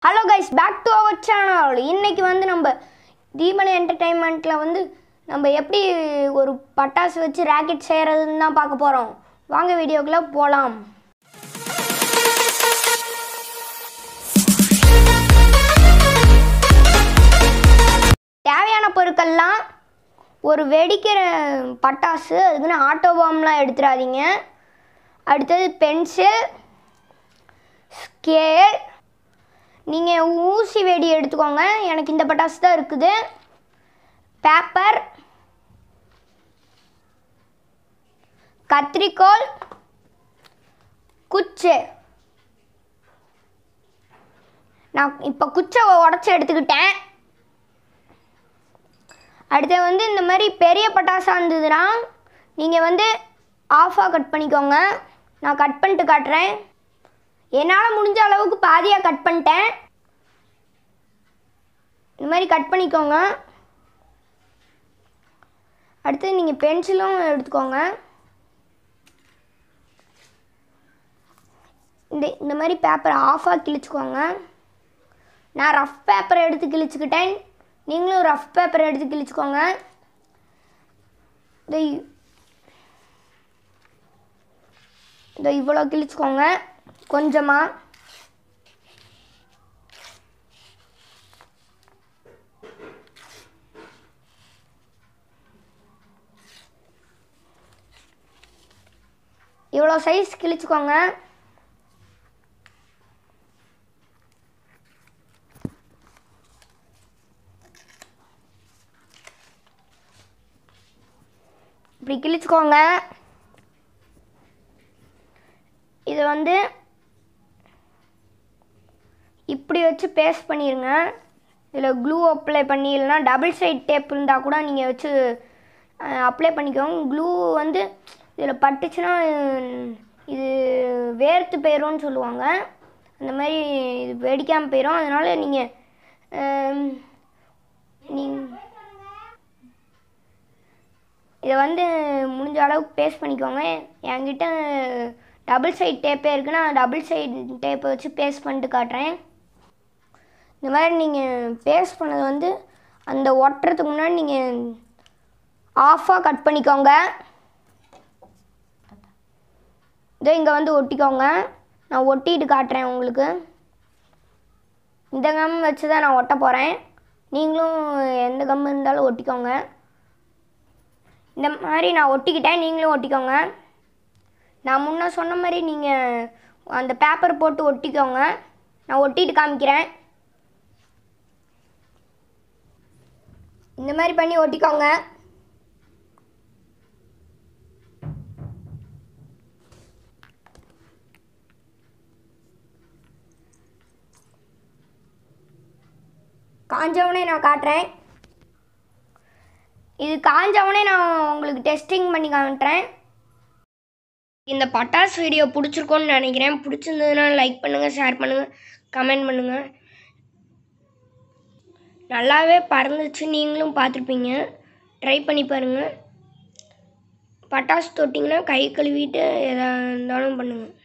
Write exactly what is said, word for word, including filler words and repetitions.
Hello guys, back to our channel. இன்னைக்கு வந்து நம்ம தீபனி என்டர்டெயின்மென்ட்ல வந்து நம்ம எப்படி ஒரு பட்டாசு வச்சு ராக்கெட் செய்யறதுன்னு தான் பார்க்க போறோம். வாங்க வீடியோக்குள்ள போலாம். தேவையான பொருட்கள்லாம் ஒரு வெடிக்கிற பட்டாசு, அதுக்குன்னு ஆட்டோ பாம்லாம் எடுத்துறாதீங்க. அடுத்தது பென்சில், ஸ்கேல், நீங்கள் ஊசி வெடி எடுத்துக்கோங்க. எனக்கு இந்த பட்டாசு தான் இருக்குது. பேப்பர், கத்திரிக்கோல், குச்சி. நான் இப்போ குச்சை உடச்சி எடுத்துக்கிட்டேன். அடுத்து வந்து இந்த மாதிரி பெரிய பட்டாசாக இருந்ததுன்னா நீங்கள் வந்து ஆஃபாக கட் பண்ணிக்கோங்க. நான் கட் பண்ணிட்டு காட்டுறேன். என்னால் முடிஞ்ச அளவுக்கு பாதியாக கட் பண்ணிட்டேன். இந்த மாதிரி கட் பண்ணிக்கோங்க. அடுத்து நீங்கள் பென்சிலும் எடுத்துக்கோங்க. இந்த இந்த மாதிரி பேப்பரை ஆஃபாக கிழிச்சுக்கோங்க. நான் ரஃப் பேப்பரை எடுத்து கிழிச்சுக்கிட்டேன். நீங்களும் ரஃப் பேப்பரை எடுத்து கிழிச்சுக்கோங்க. இந்த இந்த இவ்வளோ கிழிச்சுக்கோங்க கொஞ்சமாக. இவ்வளோ சைஸ் கிழிச்சுக்கோங்க. இப்படி கிழிச்சுக்கோங்க. இது வந்து இப்படி வச்சு பேஸ்ட் பண்ணிடுங்க. இதில் க்ளூ அப்ளை பண்ணி, இல்லைனா டபுள் சைட் டேப் இருந்தால் கூட நீங்கள் வச்சு அப்ளை பண்ணிக்கோங்க. க்ளூ வந்து இதில் பட்டுச்சுன்னா இது வேர்த்து போயிடும்னு சொல்லுவாங்க. அந்த மாதிரி இது வெடிக்காமல் போயிடும். அதனால் நீங்கள் நீங்கள் இதை வந்து முடிஞ்ச அளவுக்கு பேஸ்ட் பண்ணிக்கோங்க. என்கிட்ட டபுள் சைட் டேப்பே இருக்குன்னா டபுள் சைட் டேப்பை வச்சு பேஸ்ட் பண்ணிட்டு காட்டுறேன். இந்த மாதிரி நீங்கள் பேஸ்ட் பண்ணது வந்து அந்த ஒட்டுறதுக்கு முன்னாடி நீங்கள் ஆஃபாக கட் பண்ணிக்கோங்க. இதோ இங்கே வந்து ஒட்டிக்கோங்க. நான் ஒட்டிட்டு காட்டுறேன் உங்களுக்கு. இந்த கம் வச்சு தான் நான் ஒட்ட போகிறேன். நீங்களும் எந்த கம் இருந்தாலும் ஒட்டிக்கோங்க. இந்த மாதிரி நான் ஒட்டிக்கிட்டேன். நீங்களும் ஒட்டிக்கோங்க. நான் முன்னே சொன்ன மாதிரி நீங்கள் அந்த பேப்பர் போட்டு ஒட்டிக்கோங்க. நான் ஒட்டிட்டு காமிக்கிறேன். இந்த மாதிரி பண்ணி ஒட்டிக்கோங்க. காஞ்சவனே நான் காட்டுறேன். இது காஞ்சவனே நான் உங்களுக்கு டெஸ்டிங் பண்ணி காட்டுறேன். இந்த பட்டாசு வீடியோ பிடிச்சிருக்கோன்னு நினைக்கிறேன். பிடிச்சிருந்ததுன்னா லைக் பண்ணுங்கள், ஷேர் பண்ணுங்கள், கமெண்ட் பண்ணுங்கள். நல்லாவே பறந்துச்சு. நீங்களும் பார்த்துருப்பீங்க. ட்ரை பண்ணி பாருங்கள். பட்டாசு தொட்டிங்கன்னா கை கழுவிட்டு எதாக இருந்தாலும் பண்ணுங்கள்.